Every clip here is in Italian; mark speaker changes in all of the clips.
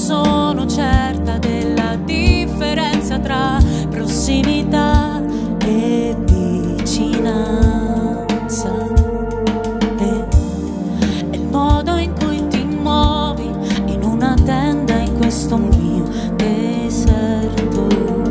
Speaker 1: sono certa della differenza tra prossimità e vicinanza. E il modo in cui ti muovi in una tenda in questo mio deserto.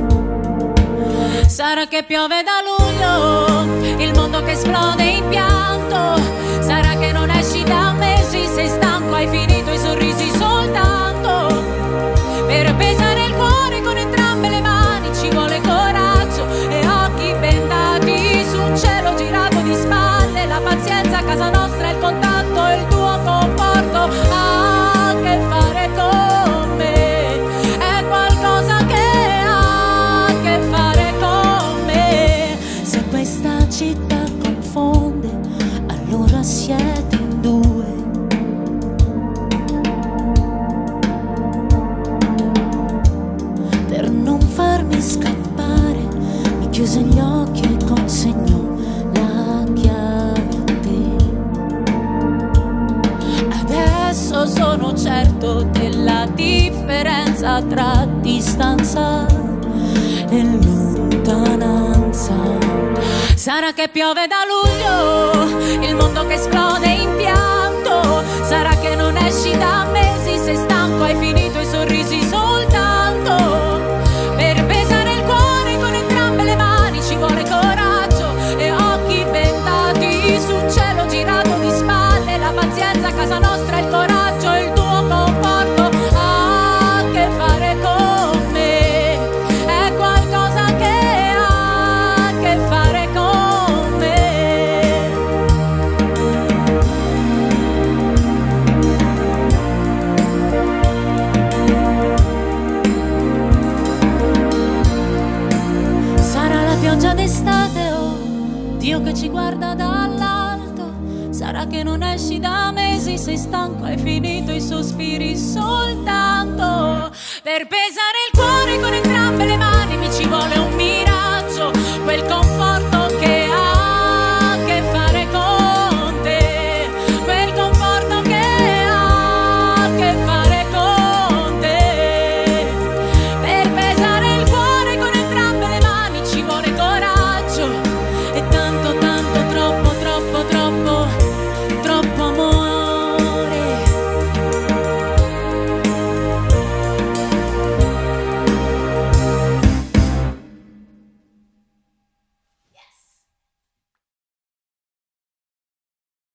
Speaker 1: Sarà che piove da luglio, il mondo che esplode in pianto. Sarà che non esci da mesi, sei stanco, hai finito i sorrisi soltanto. Per pesare il cuore con entrambe le mani ci vuole coraggio e occhi bendati su un cielo girato di spalle. La pazienza a casa nostra, il contatto e il tuo conforto ha a che fare con me. È qualcosa che ha a che fare con me. Se questa città confonde, allora siete in due. Per non farmi scappare mi chiuse gli occhi e consegnò la chiave a te. Adesso sono certo della differenza tra distanza e lontananza. Sarà che piove da luglio, il mondo che esplode in pianto. Sarà che non esci da mesi, sei stanco, hai finito i sorrisi soltanto. Per pesare il cuore con entrambe le mani ci vuole coraggio e occhi bendati su un cielo girato di spalle. La pazienza a casa nostra, il coraggio e il tuo conforto ha a che fare con me. È qualcosa che ha a che fare con me. Sarà la pioggia d'estate o Dio che ci guarda dall'alto. Sarà che non esci da mesi, sei stanco, hai finito i sospiri soltanto. Per pesare il